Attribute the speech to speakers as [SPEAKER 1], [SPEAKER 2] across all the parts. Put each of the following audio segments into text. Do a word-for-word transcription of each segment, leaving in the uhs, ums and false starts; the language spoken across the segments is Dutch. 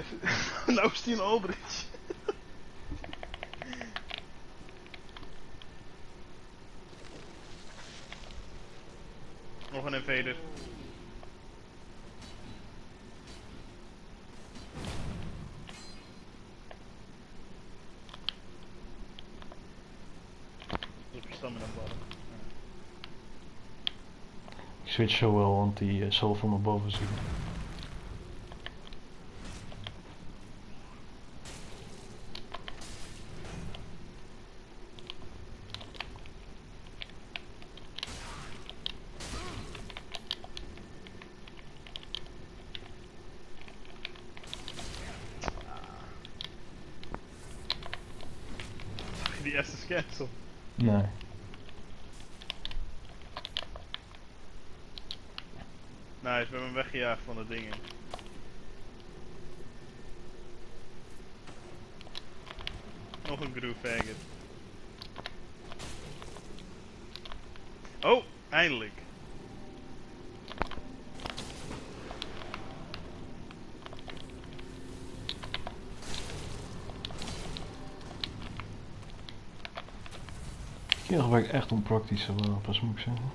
[SPEAKER 1] Nou is die een Aldrich. Nog een invader. Op je stamina bar.
[SPEAKER 2] Ik switch zo wel, want die uh, zal van me boven zien.
[SPEAKER 1] Die eerste cancel.
[SPEAKER 2] Nee.
[SPEAKER 1] Nou, hij is bij me weggejaagd van de dingen. Nog een groove faggot. Oh, eindelijk.
[SPEAKER 2] Hier gebruik ik echt onpraktische wapens, moet ik zeggen.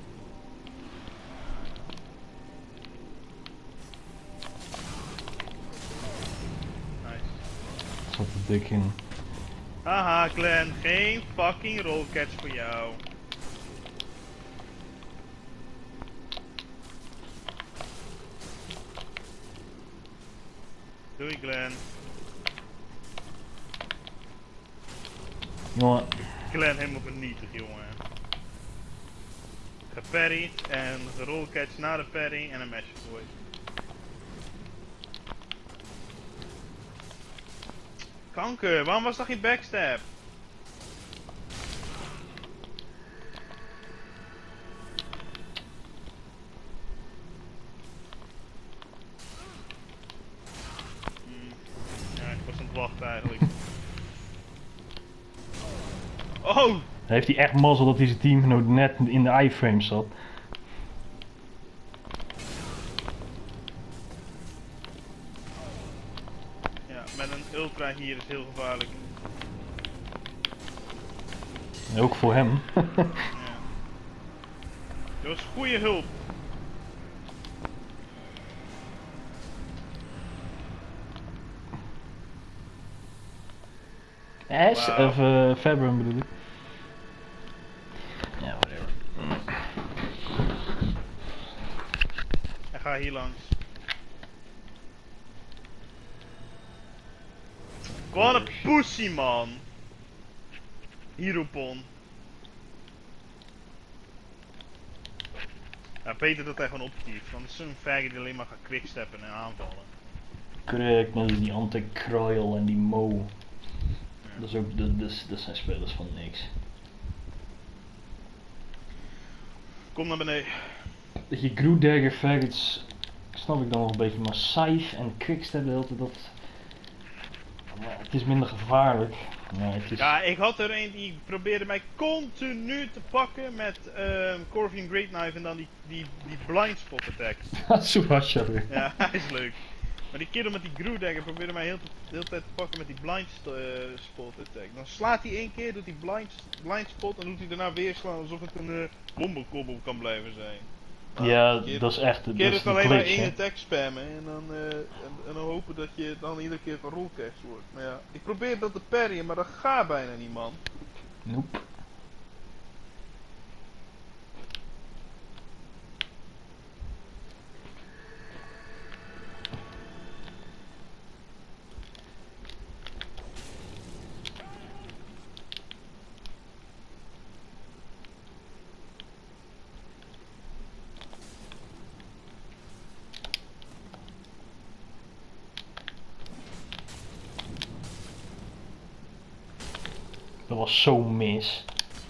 [SPEAKER 1] Nice.
[SPEAKER 2] Zat er dik in.
[SPEAKER 1] Haha, Glenn, geen fucking rollcatch voor jou. Doei, Glenn.
[SPEAKER 2] Jongen,
[SPEAKER 1] Glenn helemaal vernietigd, jongen. Geparried en rollcatch na de parry en een mesh gegooid. Kanker, waarom was dat geen backstab? Hmm. Ja, ik was aan het wachten eigenlijk. Oh!
[SPEAKER 2] heeft hij echt mazzel dat hij zijn teamgenoot net in de iframe zat.
[SPEAKER 1] Ja, met een ultra hier is heel gevaarlijk.
[SPEAKER 2] Ook voor hem.
[SPEAKER 1] Ja. Dat was goede hulp.
[SPEAKER 2] S,
[SPEAKER 1] Wow.
[SPEAKER 2] of uh, Fabrum bedoel ik. Ja, whatever.
[SPEAKER 1] En ga hier langs. Wat een pussy, man. Hieropon. Ja, beter dat hij gewoon opkieft, want het is zo'n faggot die alleen maar gaat quicksteppen en aanvallen.
[SPEAKER 2] Correct, net als die Anti-Croyle en die Mo.
[SPEAKER 1] Ja.
[SPEAKER 2] Dat, is ook, dat, dat, is- dat zijn spelers van niks.
[SPEAKER 1] Kom naar beneden.
[SPEAKER 2] Dat je Groot Dagger faggots, snap ik dan nog een beetje, maar Scythe en Quickstep de hele tijd, dat... Ja, het is minder gevaarlijk. Maar het is...
[SPEAKER 1] Ja, ik had er een die probeerde mij continu te pakken met uh, Corvine Great Knife en dan die, die, die blind spot attack.
[SPEAKER 2] Subhasha weer.
[SPEAKER 1] Ja, hij is leuk. Maar die kerel met die Groot Dagger probeerde mij heel de hele tijd te pakken met die blind uh, spot attack. Dan slaat hij één keer, doet hij blind, blind spot en doet hij daarna weer slaan alsof het een uh, bombenkobbel kan blijven zijn.
[SPEAKER 2] Ja,
[SPEAKER 1] keer,
[SPEAKER 2] dat is echt dat
[SPEAKER 1] keer
[SPEAKER 2] is
[SPEAKER 1] het
[SPEAKER 2] de
[SPEAKER 1] alleen maar
[SPEAKER 2] glitch,
[SPEAKER 1] één
[SPEAKER 2] hè.
[SPEAKER 1] attack spammen en dan, uh, en, en dan hopen dat je dan iedere keer van rollcast wordt. Maar ja, ik probeer dat te parryen, maar dat gaat bijna niet, man.
[SPEAKER 2] Nope. Dat was zo mis.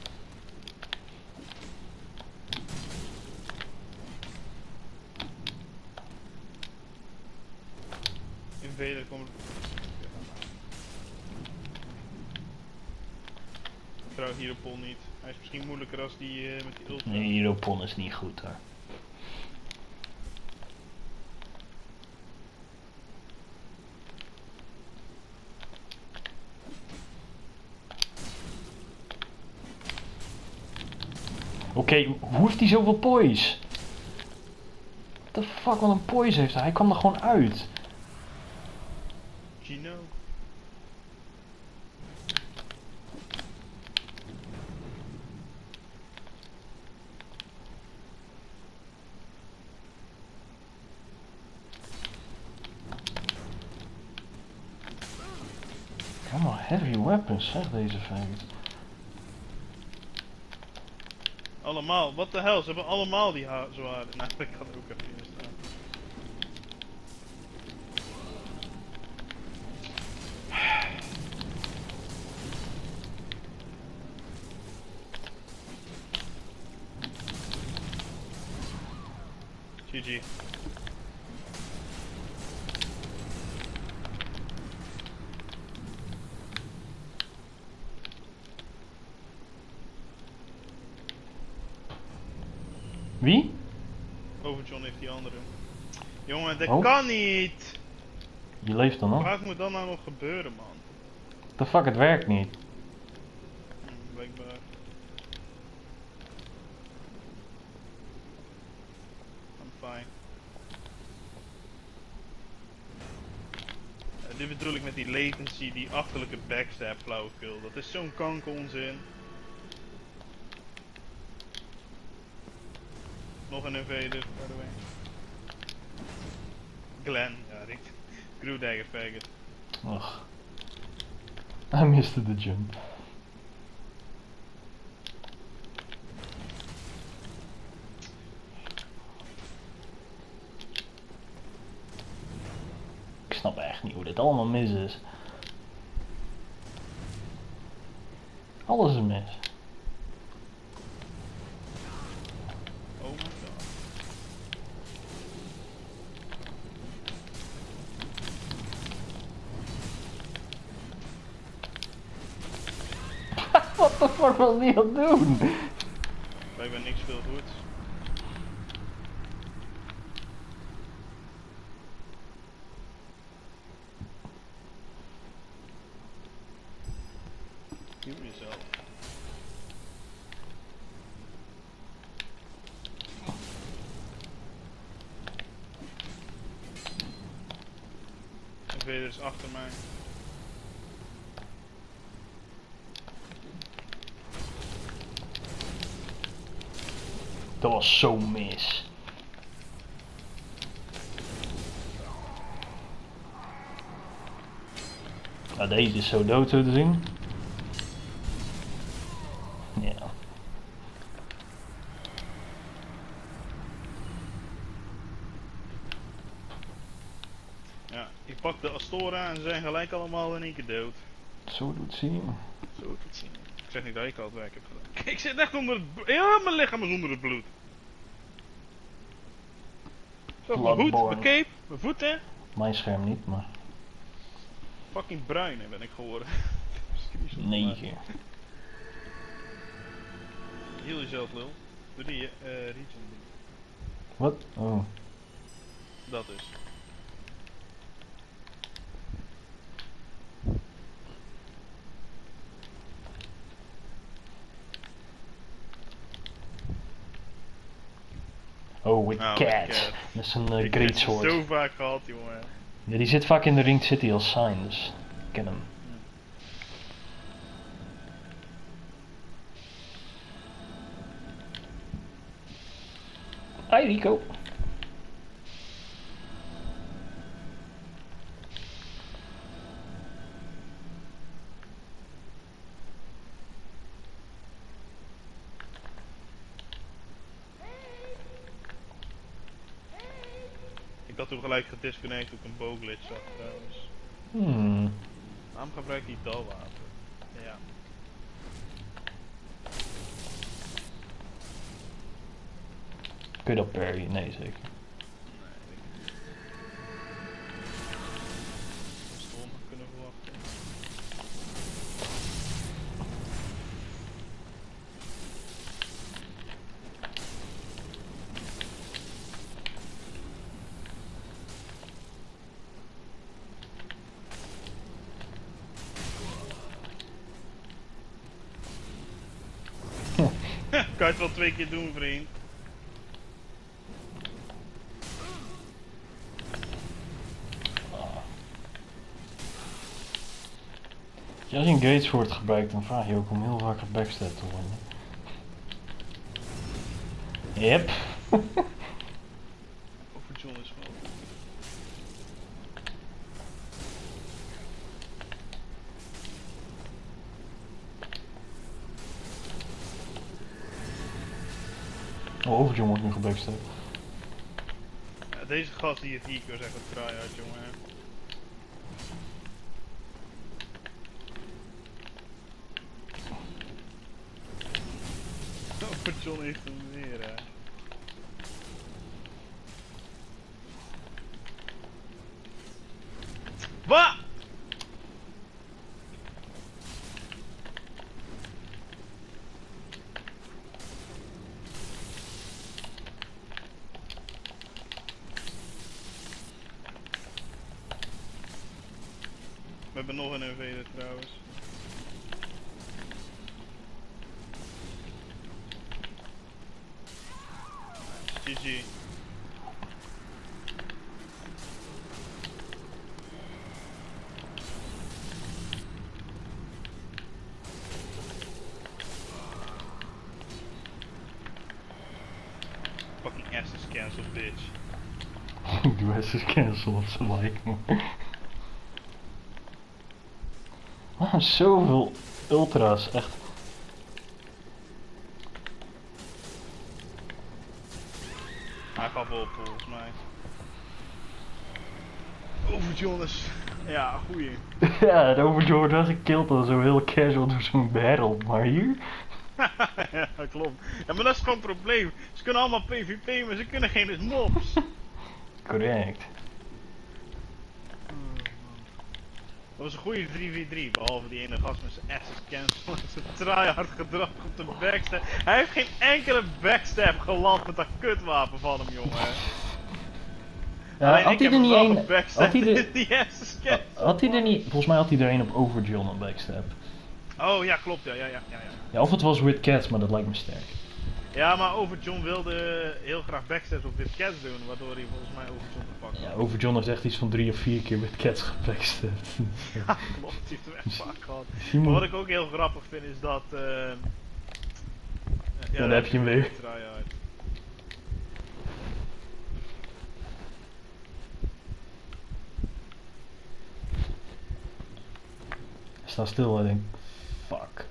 [SPEAKER 1] Invader komt. Ik vertrouw Hieropol niet. Hij is misschien moeilijker als die uh, met die ultra.
[SPEAKER 2] Nee, Hieropon is niet goed hoor. okay, hoe heeft hij zoveel poise? What the fuck, wat een poise heeft hij? Hij kwam er gewoon uit.
[SPEAKER 1] Gino.
[SPEAKER 2] Allemaal heavy weapons, zeg deze faggot.
[SPEAKER 1] Allemaal, wat de hel, ze hebben allemaal die ha zwaarden. Nou, ik kan er ook even in staan. G G.
[SPEAKER 2] Wie?
[SPEAKER 1] Overjohn heeft die andere. Jongen, dat
[SPEAKER 2] Oh.
[SPEAKER 1] kan niet!
[SPEAKER 2] Je leeft dan nog?
[SPEAKER 1] Wat moet dan nou nog gebeuren, man?
[SPEAKER 2] What the fuck, het werkt niet.
[SPEAKER 1] Hm, blijkbaar. I'm fine. Uh, dit bedoel ik met die latency, die achterlijke backstab flauwekul. Dat is zo'n kanker onzin. Nog een invader, by the way. Glenn, ja, Rick. Screwdagger faggot.
[SPEAKER 2] Ugh. I missed the jump. Ik snap echt niet hoe dit allemaal mis is. Alles is mis.
[SPEAKER 1] Oh my god.
[SPEAKER 2] What the fuck was die aan het doen?
[SPEAKER 1] Blijkbaar niks veel goeds. Kill jezelf. Invader is achter mij.
[SPEAKER 2] Dat was zo mis. Nou, deze is zo dood zo te zien. Ja.
[SPEAKER 1] Ja, ik pak de Astora en ze zijn gelijk allemaal in één keer dood.
[SPEAKER 2] Zo doet zien.
[SPEAKER 1] Zo doet het zien. Ik zeg niet dat ik al het werk heb gedaan. Ik zit echt onder het bloed. Ja, mijn lichaam is onder het bloed. Zo, mijn hoed,
[SPEAKER 2] Bloodborne.
[SPEAKER 1] mijn cape, mijn voeten.
[SPEAKER 2] Mijn scherm niet, maar
[SPEAKER 1] Fucking bruin ben ik geworden.
[SPEAKER 2] negen.
[SPEAKER 1] Heal jezelf, lul. Doe die eh uh, region.
[SPEAKER 2] Wat? Oh.
[SPEAKER 1] Dat is.
[SPEAKER 2] Oh, with
[SPEAKER 1] Nou,
[SPEAKER 2] cat.
[SPEAKER 1] with cat.
[SPEAKER 2] Dat is een uh,
[SPEAKER 1] Ik heb
[SPEAKER 2] great
[SPEAKER 1] het
[SPEAKER 2] sword.
[SPEAKER 1] zo vaak gehad, jongen.
[SPEAKER 2] Ja, die zit vaak in de Ring City als sign, dus ik ken hem. Hi Rico.
[SPEAKER 1] Ik had toen gelijk gedisconnect toen ik een bowglitch zag trouwens.
[SPEAKER 2] Hmm.
[SPEAKER 1] Waarom gebruik ik die dalwater? Ja.
[SPEAKER 2] Kun je dat parry? Nee, zeker.
[SPEAKER 1] Nee, ik Storm kunnen verwachten. kan je het wel twee keer doen, vriend.
[SPEAKER 2] Als je een gates wordt gebruikt, dan vraag je ook om heel vaak gebackstabbed te worden. Yep.
[SPEAKER 1] Over John is gewoon.
[SPEAKER 2] Oh, Overjohn wordt nu gebackstabbed.
[SPEAKER 1] Ja, deze gast die het hier is echt een try-out, jongen. Over John heeft hem weer, hè. Wat? We hebben nog een invader trouwens. G G. Fucking ass is cancelled, bitch.
[SPEAKER 2] Doe S is cancel op zijn like. Ah, zoveel ultra's, echt.
[SPEAKER 1] Hij gaat wel op volgens mij. Over Jonas. Ja, goeie.
[SPEAKER 2] Ja, de Overjohn werd gekild dan zo heel casual door zo'n battle, maar hier?
[SPEAKER 1] Ja, klopt. Ja, maar dat is gewoon een probleem. Ze kunnen allemaal PvP, maar ze kunnen geen mobs.
[SPEAKER 2] Correct.
[SPEAKER 1] Dat was een goede drie v drie, behalve die ene gast met zijn asses cancel en zijn tryhard gedrag op de backstab. Hij heeft geen enkele backstab geland met dat kutwapen van hem, jongen.
[SPEAKER 2] Ja,
[SPEAKER 1] Alleen
[SPEAKER 2] had
[SPEAKER 1] ik
[SPEAKER 2] hij
[SPEAKER 1] heb
[SPEAKER 2] er
[SPEAKER 1] hem
[SPEAKER 2] niet
[SPEAKER 1] wel
[SPEAKER 2] één?
[SPEAKER 1] gebackstabbed
[SPEAKER 2] Had hij er,
[SPEAKER 1] in die asses cancel.
[SPEAKER 2] had hij er niet? Volgens mij had hij er één op Overjohn een backstab.
[SPEAKER 1] Oh ja, klopt, ja, ja, ja, ja. ja.
[SPEAKER 2] Ja, of het was With Cats, maar dat lijkt me sterk.
[SPEAKER 1] Ja, maar Overjohn wilde heel graag backstabs op dit cats doen, waardoor hij volgens mij Overjohn te pakken
[SPEAKER 2] Ja,
[SPEAKER 1] had.
[SPEAKER 2] Overjohn heeft echt iets van drie of vier keer With Cats gebackstabbed.
[SPEAKER 1] Ja, klopt, die heeft hem echt vaak gehad.
[SPEAKER 2] Simon.
[SPEAKER 1] Maar wat ik ook heel grappig vind is dat... Uh,
[SPEAKER 2] Ja, daar heb je hem weer.
[SPEAKER 1] Tryhard.
[SPEAKER 2] Hij staat stil en denk, fuck.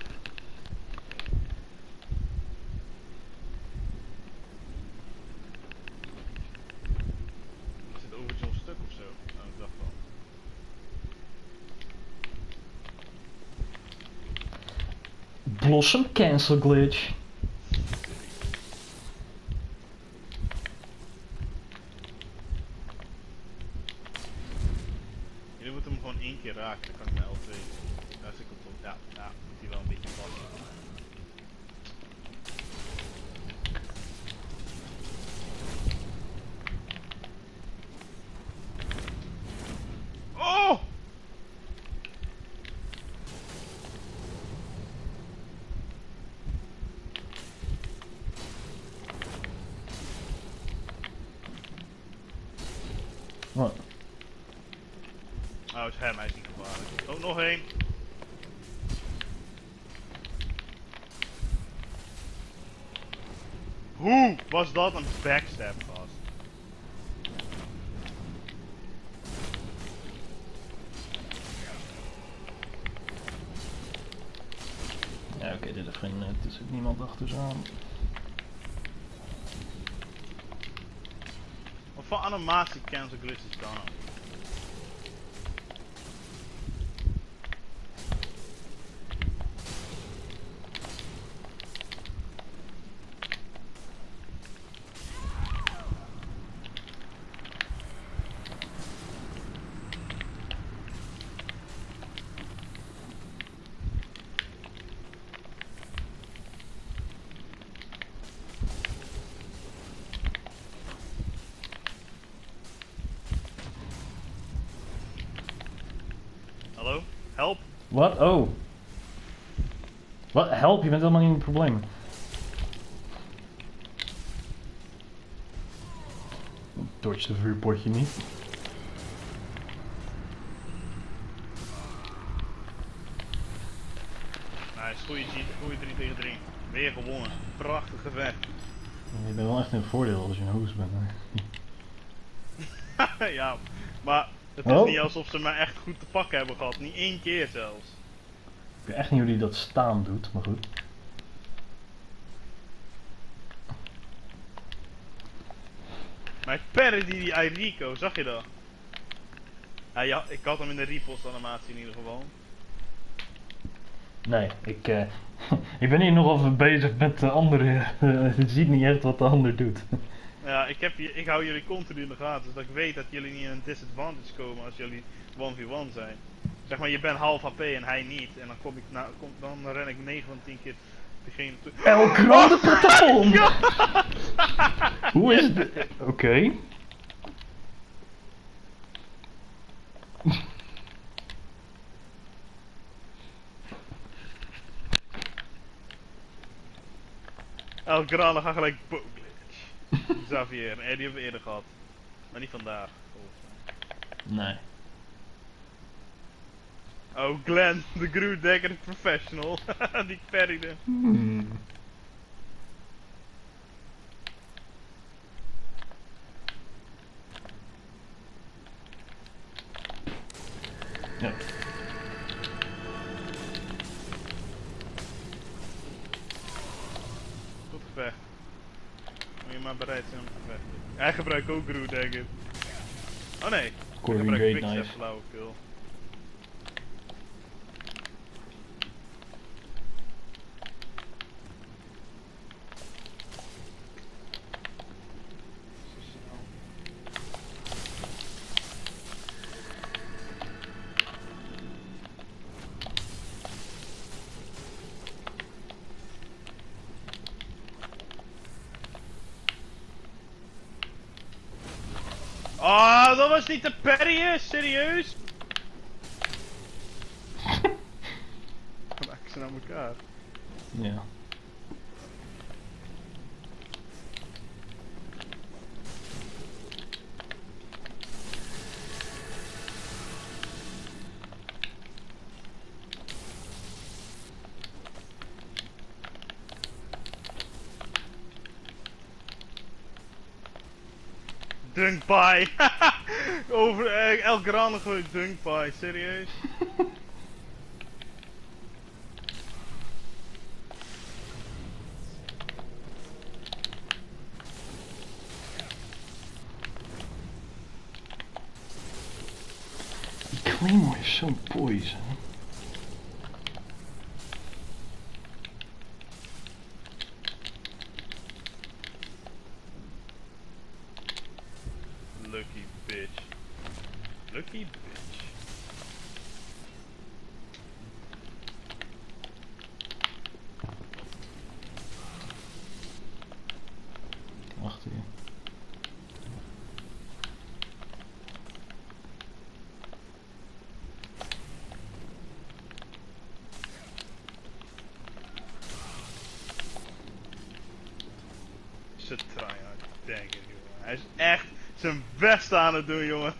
[SPEAKER 1] Is het Overjohn stuk of zo? Nou, ik dacht wel.
[SPEAKER 2] Blossom cancel glitch.
[SPEAKER 1] Jullie moeten hem gewoon één keer raken, dan kan ik naar L twee. Daar zit ik op. Ja, ja, moet hij wel een beetje vallen. Oh!
[SPEAKER 2] Wat?
[SPEAKER 1] Oh, het is hem, hij is niet gevaarlijk. Oh, nog één. Hoe was dat een backstab, gast?
[SPEAKER 2] Ja, oké, okay, dit heeft geen net, er zit niemand achter ze aan.
[SPEAKER 1] Wat voor animatie cancel glitch is dan? Hallo? Help?
[SPEAKER 2] Wat? Oh. Wat? Help, je bent helemaal niet in het probleem. dodge de vuurpotje niet.
[SPEAKER 1] Nice, goeie, goeie drie tegen drie. Weer gewonnen. Prachtig gevecht.
[SPEAKER 2] Je bent wel echt een voordeel als je een host bent. Hè?
[SPEAKER 1] Ja, maar het is
[SPEAKER 2] Oh.
[SPEAKER 1] niet alsof ze mij echt goed te pakken hebben gehad. Niet één keer zelfs.
[SPEAKER 2] Ik weet echt niet hoe die dat staan doet, maar goed.
[SPEAKER 1] Maar ik parry die die Airico, zag je dat? Ja, ja, ik had hem in de repost animatie in ieder geval.
[SPEAKER 2] Nee, ik, uh, ik ben hier nog even bezig met de andere. Uh, je ziet niet echt wat de ander doet.
[SPEAKER 1] Ja, ik, heb je, ik hou jullie continu in de gaten, zodat ik weet dat jullie niet in een disadvantage komen als jullie one v one zijn. Zeg maar, je bent half H P en hij niet, en dan kom ik na, kom, dan ren ik negen van tien keer degene toe.
[SPEAKER 2] El Grande Patapon! Hoe is het? Oké. Okay.
[SPEAKER 1] El Grande gaat gelijk Boglitch. Xavier, en die hebben we eerder gehad. Maar niet vandaag, volgens mij.
[SPEAKER 2] Nee.
[SPEAKER 1] Oh, Glenn, de Groot Dekker Professional. Die parryde.
[SPEAKER 2] Hmm. Ja.
[SPEAKER 1] Goed gevecht. Moet je maar bereid zijn om te vechten. Hij gebruikt ook Groot Dekker. Oh nee, ik
[SPEAKER 2] Corvin
[SPEAKER 1] gebruik
[SPEAKER 2] Great
[SPEAKER 1] Quickstep
[SPEAKER 2] Knife.
[SPEAKER 1] flauwekul. Ah, dat was niet te parryen, serieus? Dan maken ze naar elkaar.
[SPEAKER 2] Ja.
[SPEAKER 1] Dunk pie! Over uh, El Grande gooit dunk pie, serieus?
[SPEAKER 2] Die Claymore is zo'n poison.
[SPEAKER 1] Lucky bitch. Lucky bitch.
[SPEAKER 2] Achter je.
[SPEAKER 1] Ze tryhard, denk ik, jongen. Hij is echt zijn best aan het doen, jongen.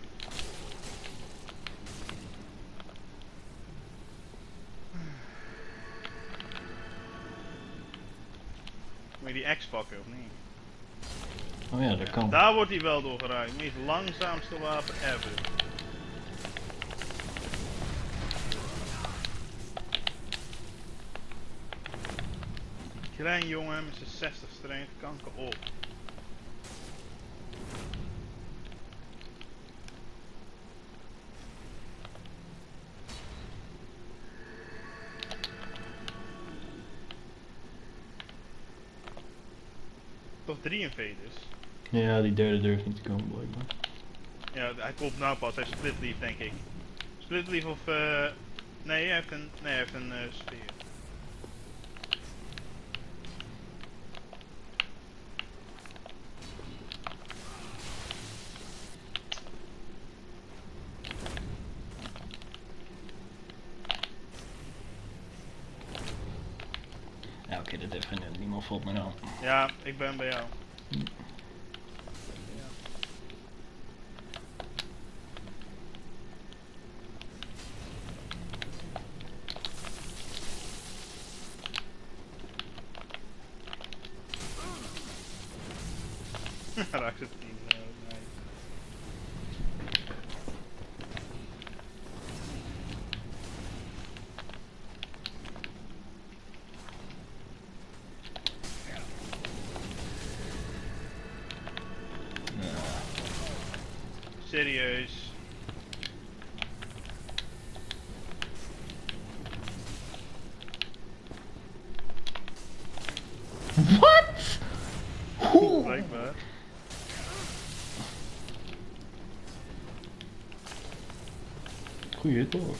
[SPEAKER 1] Moet je die X pakken of niet?
[SPEAKER 2] Oh ja, dat kan.
[SPEAKER 1] Daar wordt hij wel door geraakt. Het meest langzaamste wapen ever. Klein jongen met zijn zestig strength, kanker op. Toch drie invaders?
[SPEAKER 2] Ja, die derde durft niet te komen blijkbaar.
[SPEAKER 1] Ja, hij komt nou pas. Hij split leaf, denk ik. Split leaf of eh... Uh... Nee, hij heeft een... Nee, hij heeft een uh, speer.
[SPEAKER 2] Ja, oké, okay, dat heeft geen niemand valt me nou.
[SPEAKER 1] Ja, ik ben bij jou. Raak ze tien. Uh, nice. Serieus.
[SPEAKER 2] Wat? Hoe?
[SPEAKER 1] Blijkbaar.
[SPEAKER 2] Goeie toch?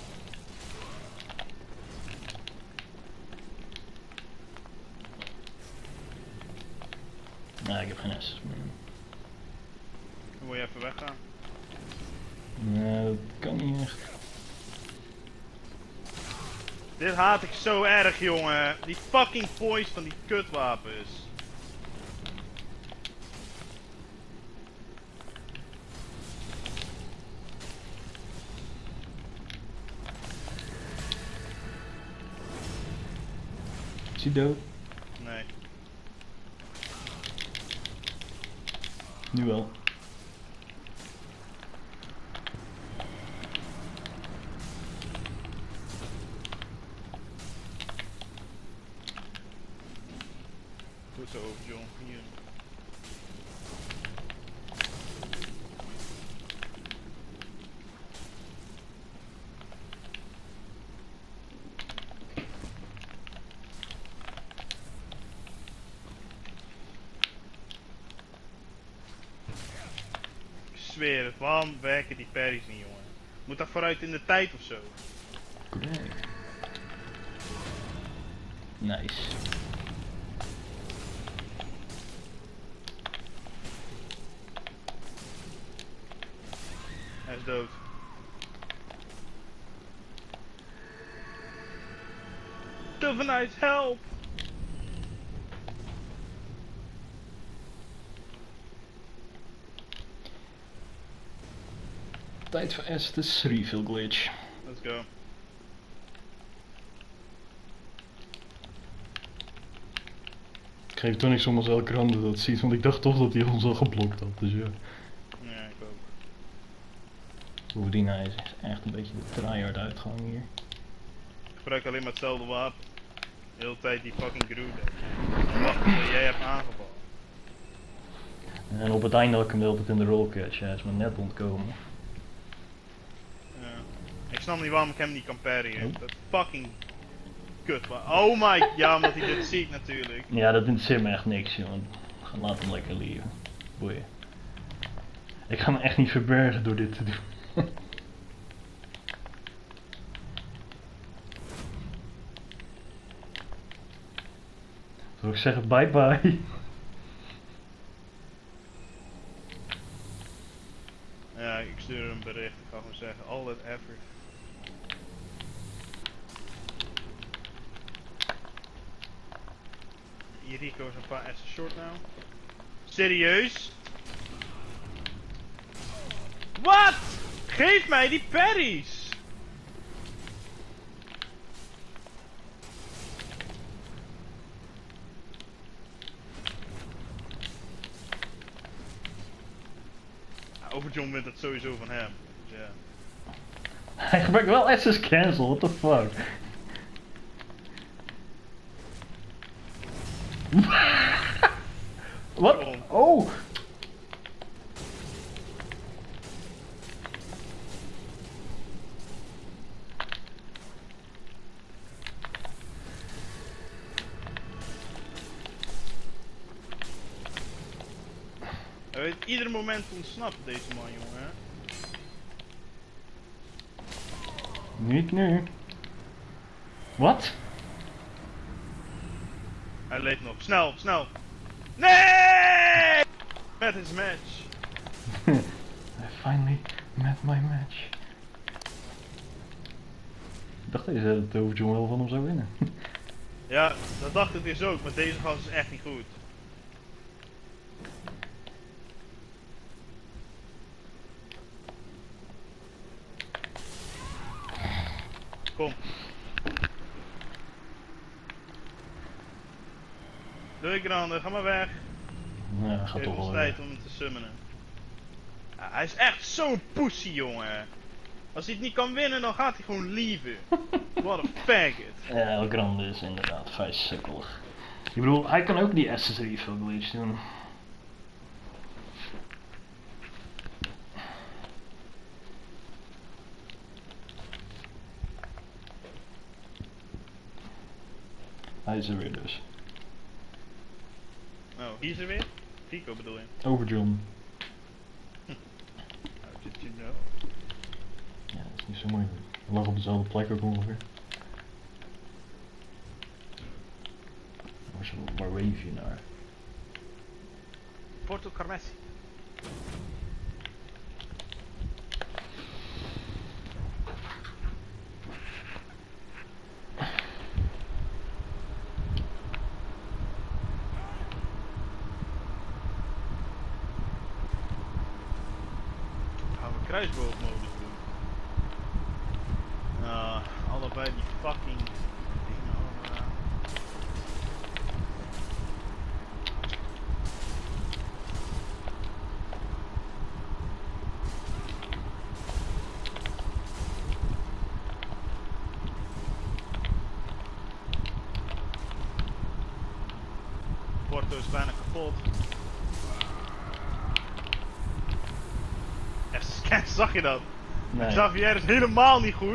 [SPEAKER 2] Nee, ik heb geen S meer.
[SPEAKER 1] Dan moet je even weggaan.
[SPEAKER 2] Nee, dat kan niet echt.
[SPEAKER 1] Dit haat ik zo erg, jongen. Die fucking poise van die kutwapens.
[SPEAKER 2] Is hij dood?
[SPEAKER 1] Nee.
[SPEAKER 2] Nu wel.
[SPEAKER 1] Goed zo over, John. Hier. Ik zweer het, waarom werken die parries niet, jongen? Moet dat vooruit in de tijd of zo?
[SPEAKER 2] Correct. Nice.
[SPEAKER 1] Hij is dood. Dilphanize, help!
[SPEAKER 2] Tijd voor Estes refill glitch.
[SPEAKER 1] Let's go.
[SPEAKER 2] Ik geef toch niks om als elke ander dat ziet, want ik dacht toch dat hij ons al geblokt had, dus ja.
[SPEAKER 1] Ja, ik ook.
[SPEAKER 2] Bovendien, hij is echt een beetje de tryhard uitgang hier.
[SPEAKER 1] Ik gebruik alleen maar hetzelfde wapen. De hele tijd die fucking Groot. Wacht tot jij hebt aangevallen.
[SPEAKER 2] En op het einde had ik hem altijd in de rollcatch, hij is me net ontkomen.
[SPEAKER 1] Ja. Ik snap niet waarom ik hem niet kan parryen.
[SPEAKER 2] Oh.
[SPEAKER 1] Dat fucking kut. Oh my, ja, omdat hij dit ziet natuurlijk.
[SPEAKER 2] Ja, dat interesseert me echt niks, jongen. Laat hem lekker lieven. Boeien. Ik ga me echt niet verbergen door dit te doen. Zal ik zeggen bye bye?
[SPEAKER 1] Ja, ik stuur een bericht. Ik ga gewoon zeggen, all that effort. Rico is een paar S short nou. Serieus? Wat? Geef mij die parries! Overjohn wint het sowieso van hem. Dus ja.
[SPEAKER 2] Hij gebruikt wel Estes cancel, what the fuck? Wat? Oh!
[SPEAKER 1] Hij weet ieder moment ontsnappen deze man, jongen.
[SPEAKER 2] Niet nu. Wat?
[SPEAKER 1] Hij leeft nog. Snel, snel. Nee! Met his match.
[SPEAKER 2] I finally met my match. Ik dacht deze dat de Overjohn wel van hem zou winnen.
[SPEAKER 1] Ja, dat dacht ik dus ook, maar deze gast is echt niet goed. Kom. Doei Grande, ga maar weg.
[SPEAKER 2] Ja, gaat
[SPEAKER 1] Geef
[SPEAKER 2] toch
[SPEAKER 1] ons
[SPEAKER 2] wel
[SPEAKER 1] tijd
[SPEAKER 2] weer.
[SPEAKER 1] om hem te summonen. Ja, hij is echt zo'n pussy, jongen. Als hij het niet kan winnen, dan gaat hij gewoon lieven. What a faggot.
[SPEAKER 2] Ja, El Grande is inderdaad vrij sukkelig. Ik bedoel, hij kan ook die Assassin's Reveal glitch doen. Hij is er weer dus.
[SPEAKER 1] Oh, hier is er weer? Fico bedoel je?
[SPEAKER 2] Over John.
[SPEAKER 1] How did you know?
[SPEAKER 2] Ja, dat is niet zo moeilijk. Hij lag op dezelfde plek ook ongeveer. Waar, zo, waar wave je naar?
[SPEAKER 1] Porto Carmessi. Gaan we kruisboogmodus doen? Ah, allebei die fucking dingen allemaal. Porto is bijna kapot. Echt, zag je dat?
[SPEAKER 2] Nee.
[SPEAKER 1] Xavier is helemaal niet goed.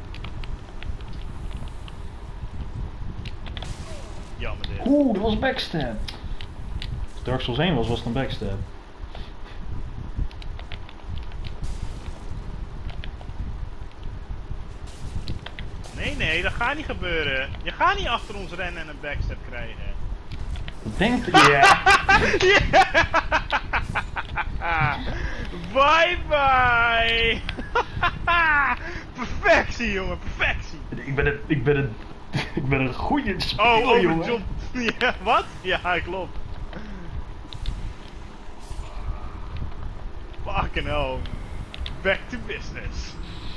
[SPEAKER 1] Jammer dit.
[SPEAKER 2] Oeh, dat was backstab. Als Dark Souls één was, was het een backstab.
[SPEAKER 1] Nee, nee, dat gaat niet gebeuren. Je gaat niet achter ons rennen en een backstep krijgen.
[SPEAKER 2] Wat denkt u? Ja.
[SPEAKER 1] Bye bye! Perfectie, jongen, perfectie!
[SPEAKER 2] Ik ben een, ik ben een, ik ben een goeie
[SPEAKER 1] Oh,
[SPEAKER 2] speler,
[SPEAKER 1] over
[SPEAKER 2] jongen.
[SPEAKER 1] John. Ja, wat? Ja, klopt. Fucking hell. Back to business.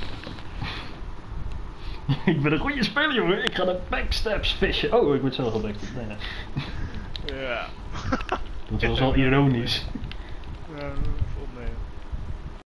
[SPEAKER 2] Ik ben een goede speler, jongen. Ik ga de backstabs vissen. Oh, ik word zelf gebackstab. Nee, nee.
[SPEAKER 1] Ja.
[SPEAKER 2] Dat was wel ironisch.
[SPEAKER 1] Ja.